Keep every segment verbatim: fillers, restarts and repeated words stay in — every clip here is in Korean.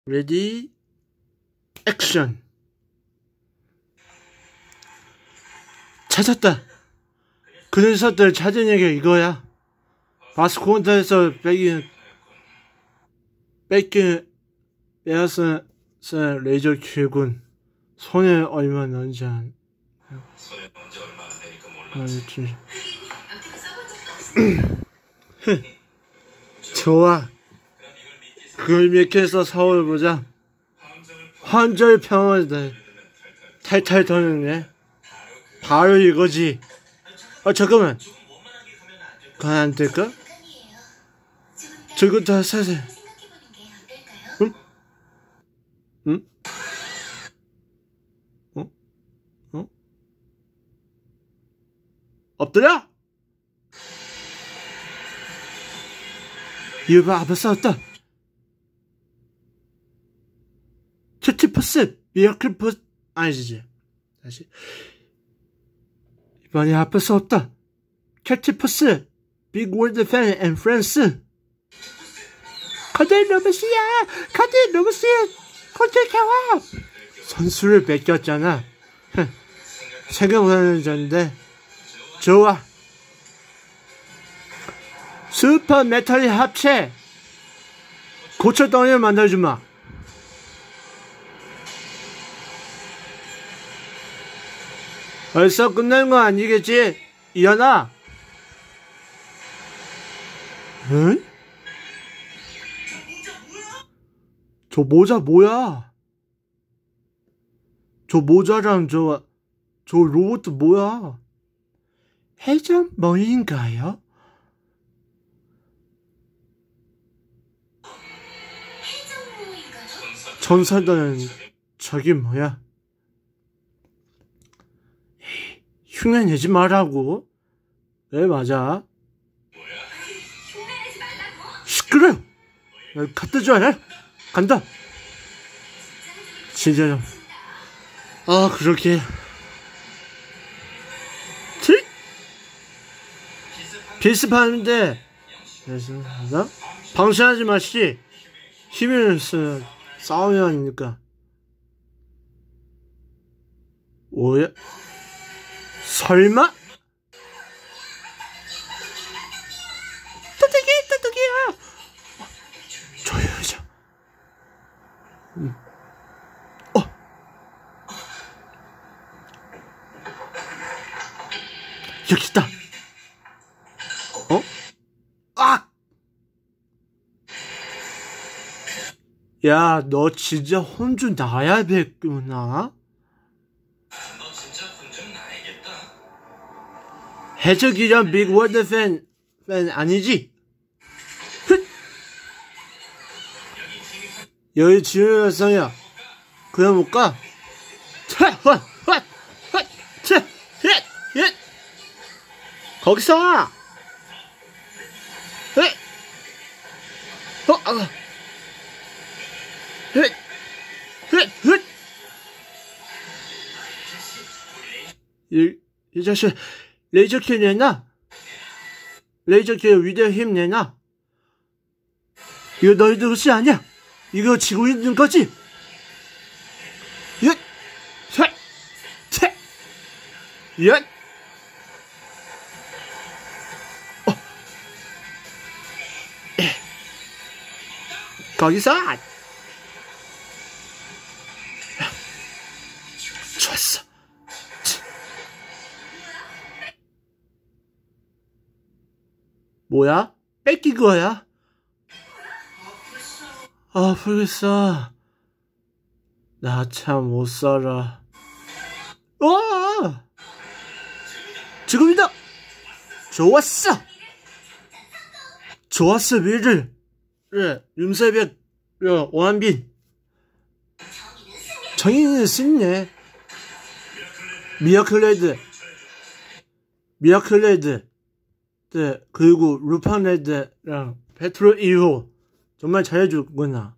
레디 액션. 찾았다. 그 녀석들 찾은 얘기가 이거야. 바스코온타에서 뺏긴 뺏긴 에어스 레이저 킬군. 손에 얼마 넣지 않. 좋아. 그걸 믿겠어. 서울 보자. 환절 평화를 탈탈 터는네. 바로 이거지. 아 잠깐만. 그건 안 될까? 저거 다 사세. 응? 응? 어? 어? 엎드려? 이봐 앞에 싸웠다. 큐티퍼스 미라클 퍼스 아니지. 다시. 이번에 앞에 싸웠다. 큐티퍼스 빅 월드 팬 앤 프렌스. 카드 로봇이야. 카드 로봇이야. 컨택해와. 선수를 뺏겼잖아. 생각하는 전인데. 좋아. 슈퍼 메탈의 합체. 고철덩이를 만들어주마. 벌써 끝난 거 아니겠지? 이현아. 응? 저 모자 뭐야? 저 모자랑 저, 저 로봇 뭐야? 해적머리인가요? 전사들은 저기 뭐야? 흉내내지 말라고. 네 맞아. 시끄러. 갖다 줘야 해. 간다. 진짜 좀. 아 그렇게. 틱. 비슷한데. 그래서 방심하지 마시. 힘을 쓰 싸우면 하니까. 오야. 설마? 뚜둑이 뚜둑이야. 저 여자. 음. 어. 여기 있다. 어? 아! 야, 너 진짜 혼주 나야 됐구나. 해적이란 빅 월드 팬, 팬 아니지? 흑! 여기 지우였어요. 그냥 못 가? 차! 헛! 헛! 헛! 차! 헷! 헷! 거기서! 헷! 어! 아! 헷! 헷! 헷! 이, 이 자식, 레이저킬 내놔. 레이저킬 위대한 힘 내놔. 이거 너희들 것이 아니야. 이거 지고 있는 거지. 얏! 얏! 얏! 얏! 어! 에! 거기서! 좋았어. 뭐야? 뺏긴 거야? 아, 풀겠어. 나 참 못 살아. 와! 지금이다! 좋았어! 좋았어, 미를. 그래, 윤세벽, 그래, 오한빈. 정인이는 승리네. 미라클레드. 미라클레드. 네, 그리고 루팡레드랑 페트로 일 호 정말 잘해주구나.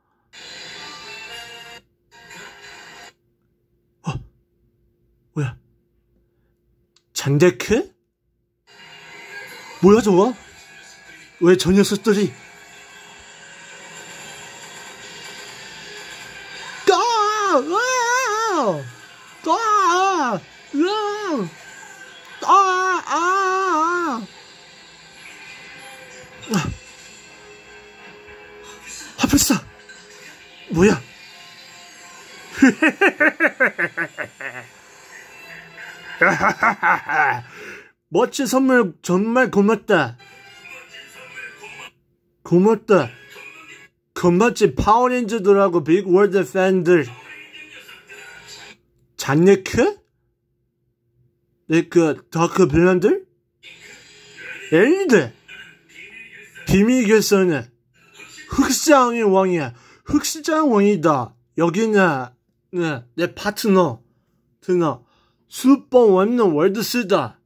어, 뭐야? 잔데크? 뭐야 저거? 왜 저 녀석들이? 으아! 아! 으아! 아! 아! 하필싸! 뭐야? 멋진 선물 정말 고맙다. 고맙다. 고맙지 파워레인저들하고 빅월드 팬들. 잔네크? 네, 그 다크 빌런들? 엘리드. 비밀 결선은 흑시장의 왕이야. 흑시장 왕이다. 여기는 네, 내 파트너 트너 슈퍼 원룸 월드스다.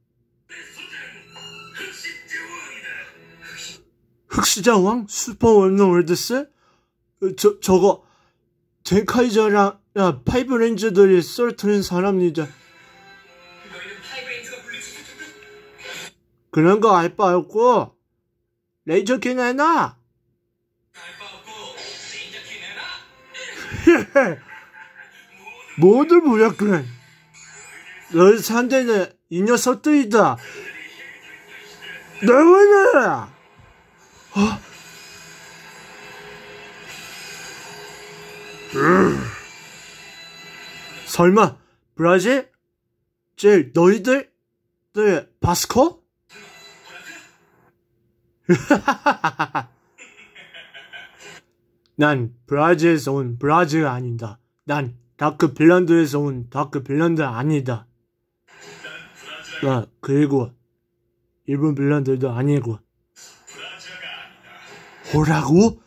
흑시장 왕? 슈퍼 원룸 월드스? 저, 저거 젠카이저랑 야, 파이브 렌즈들이 썰트는 사람이자. 그런 거 알 바 없고 레이저 키 내놔. 모두 무력은 너희 상대는 이 녀석들이다. 너희는 어? 음. 설마 브라질? 제일 너희들? 네, 바스코? 난 브라질에서 온 브라질 아니다. 난 다크 핀란드에서 온 다크 핀란드 아니다. 나 그리고 일본 핀란드도 아니고. 뭐라고?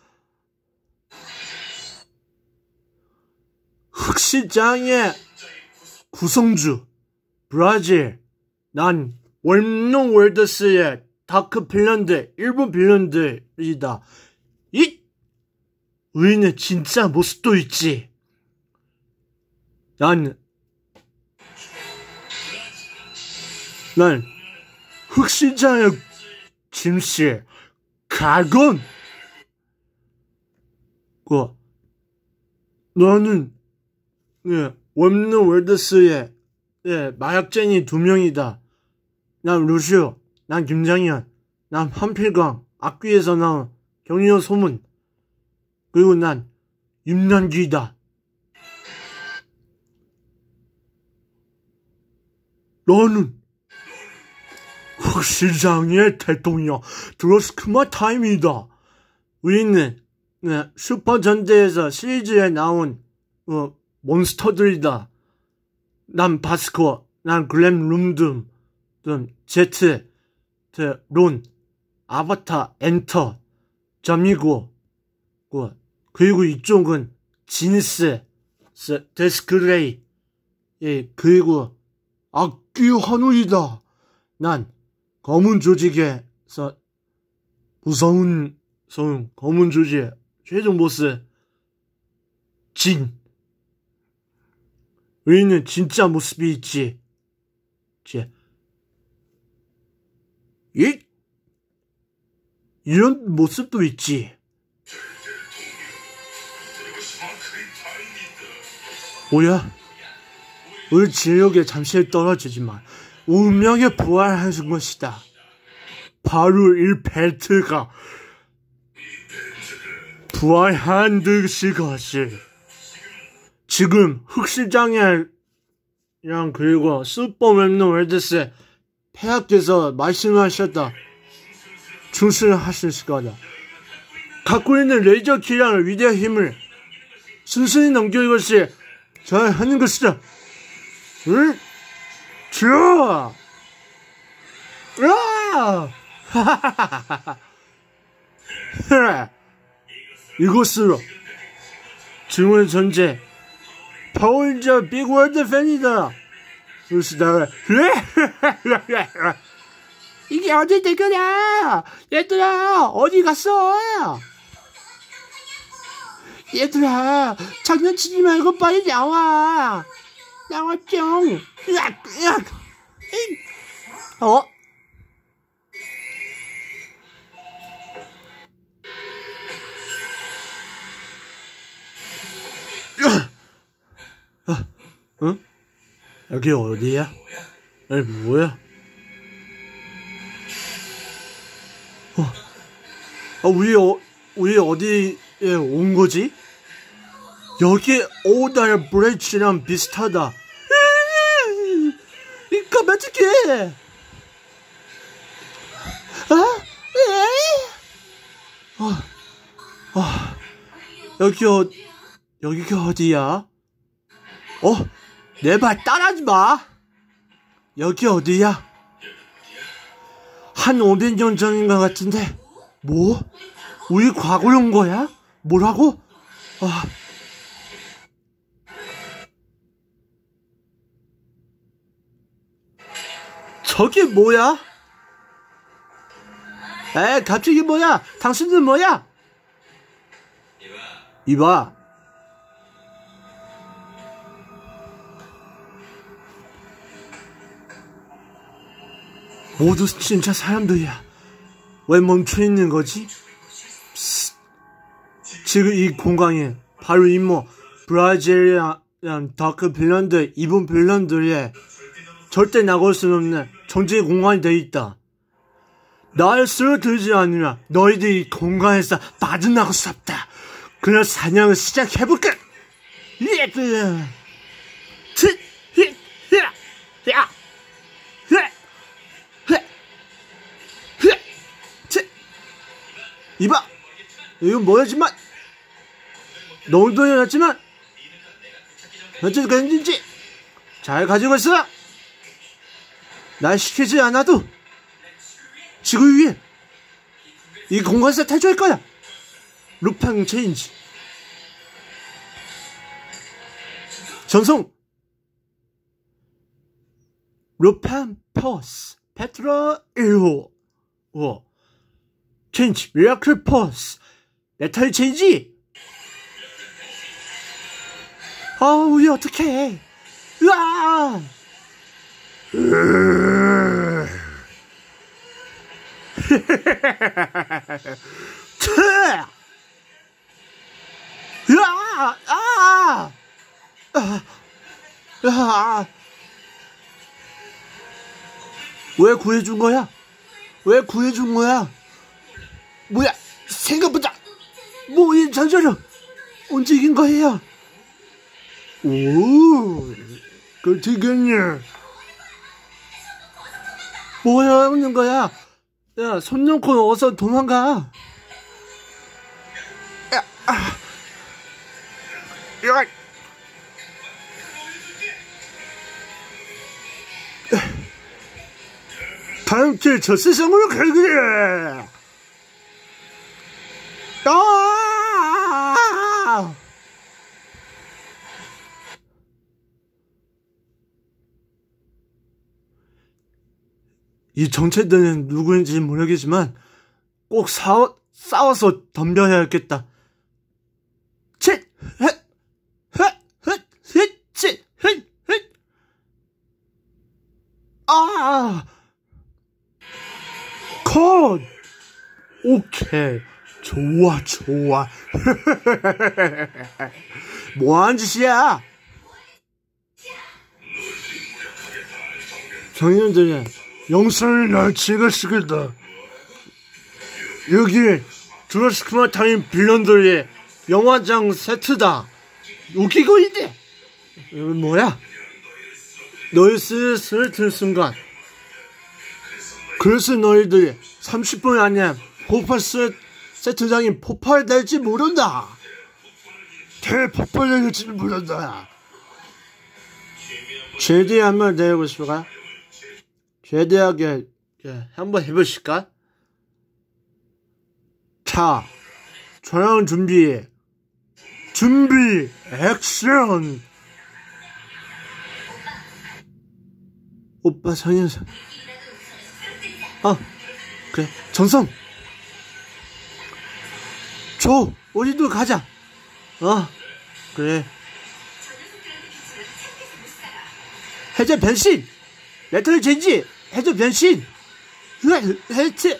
흑시장의 구성주 브라질. 난 원룸 월드스의 다크 핀란드 일본 핀란드이다. 이 우리는 진짜 모습도 있지. 난, 난 흑시장의 김씨 가건. 그 너는 네, 원룸 월드스의 네, 마약쟁이 두 명이다. 난 루시오, 난 김장현, 난 한필광, 악귀에서 나온 경리호 소문. 그리고 난 윤난기다. 너는 흑시장의 대통령 드로스크마 타임이다. 우리는 네, 슈퍼전대에서 시리즈에 나온 어, 몬스터들이다. 난 바스코, 난 글램 룸둠, 제트, 론, 아바타, 엔터, 점이고, 그리고 이쪽은 지니스, 데스크레이, 예, 그리고 악귀 환우이다. 난 검은 조직에서 무서운 성 검은 조직 최종 보스 진. 우리는 진짜 모습이 있지. 제, 이 이런 모습도 있지. 뭐야? 우리 지력에 잠시 떨어지지만 운명에 부활할 것이다. 바로 이 벨트가 부활한 듯이 것이. 지금 흑시장이랑 그리고 슈퍼맨 월드스 폐하께서 말씀하셨다. 충실하실 거다. 갖고 있는 레이저 키라는 위대한 힘을 순순히 넘기는 것이 잘 하는 것이다. 응? 좋아! 으아! 이것으로 증오의 존재 파워레인저 빅월드 팬이다. 그렇다. 이게 어디 대결이야? 얘들아 어디 갔어? 얘들아 장난치지 말고 빨리 나와. 나와 좀. 으악, 으악. 어? 아, 응? 여기 어디야? 아니, 뭐야? 어, 아, 우리, 어, 우리 어디에 온 거지? 여기 오달 브레이치랑 비슷하다. 이거 어떡해? 아? 에? 아, 아, 여기, 어, 여기가 어디야? 어, 내 말 따라하지 마. 여기 어디야? 한 오백 년 전인 것 같은데. 뭐? 우리 과거에 온 거야? 뭐라고? 아. 저게 뭐야? 에, 갑자기 뭐야? 당신들 뭐야? 이봐. 모두 진짜 사람들이야. 왜 멈춰있는 거지? 스스. 지금 이 공간에 바로 이모 브라질이랑 다크 빌런드, 이분 빌런드의 절대 나갈 수 없는 정지의 공간이 돼 있다. 날 쓰러뜨리지 않으면 너희들이 이 공간에서 빠져나갈 수 없다. 그럼 사냥을 시작해볼까? 예, 그, 치, 히, 야, 야, 해, 해, 해, 치. 이봐, 이건 뭐였지만, 너무도 해놨지만, 어째서 그랬는지 잘 가지고 있어. 날 시키지 않아도 지구 위에 이 공간에서 탈출할 거야. 루팡 체인지 전송 루팡 퍼스 페트라 일호 오 체인지 미라클 퍼스 메탈 체인지. 아, 우리 어떡해. 으아. 으아! 아! 아! 아! 왜 구해준 거야? 왜 구해준 거야? 뭐야? 생각보다 뭐이 전자력 움직인 거예요. 오, 그렇겠냐? 뭐야 하는 거야? 야, 손 놓고 어서 도망가. 야, 아, 야, 다음 주에 저 세상으로 갈 거야. 아! 이 정체들은 누구인지 모르겠지만 꼭 싸워, 싸워서 덤벼야겠다. 칫! 헷! 헷! 헷! 헷! 칫! 헷! 헷! 아! 컷! 오케이. 좋아, 좋아. 뭐하는 짓이야? 정년들이 영상을 날 찍었으겠다. 여기 드라스크마 타임 빌런들의 영화장 세트다. 웃기고 있네. 이건 뭐야? 너희 스를 튼 순간, 그래서 너희들이 삼십 분 안에 폭발 세, 세트장이 폭발될지 모른다. 대폭발될지 모른다. 제디 한번 내고 싶을까? 제대하게 한번 해보실까? 자, 촬영 준비, 준비, 액션. 오빠 성현상. 아, 그래, 정성. 줘, 우리도 가자. 어, 그래. 해제 변신. 레터를 젠지. 해제 변신. 해체.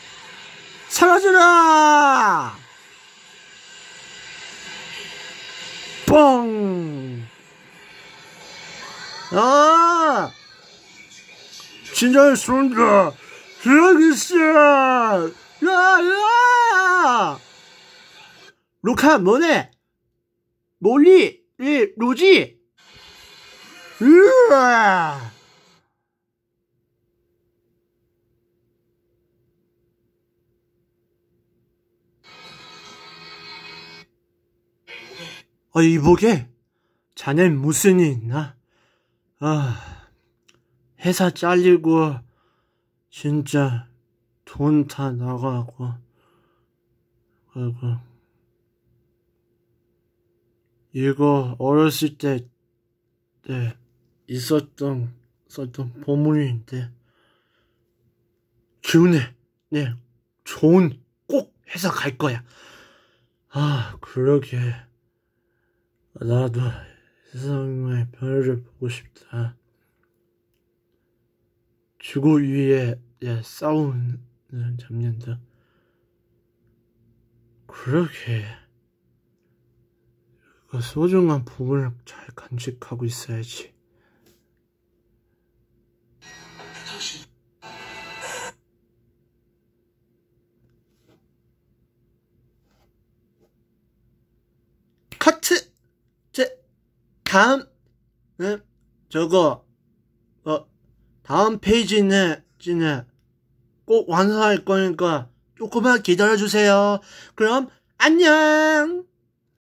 사라져라. 뻥. 아! 진짜 쏜다! 여기 있어! 야, 야! 로카, 뭐네? 몰리, 이, 로지! 으아! 어, 이보게? 자넨 무슨 일 있나? 아, 회사 잘리고, 진짜, 돈 다 나가고, 그리고, 이거, 어렸을 때, 네, 있었던, 있었던 보물인데, 기운해. 네, 좋은, 꼭 회사 갈 거야. 아, 그러게. 나도 세상의 별을 보고 싶다. 지구 위에 예, 싸우는 장면도 그렇게 그 소중한 부분을 잘 간직하고 있어야지. 커트! 제 다음 네, 저거 어 다음 페이지는 찌네 꼭 완성할 거니까 조금만 기다려주세요. 그럼 안녕!